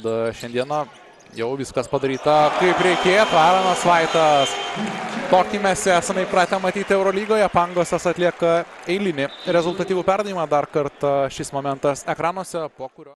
kad šiandieną jau viskas padaryta kaip reikėtų. Aaronas Vaitas. Tokį mes esame įpratę matyti Eurolygoje. Pangosas atlieka eilinį rezultatyvų perdavimą. Dar kartą šis momentas ekranuose, po kurio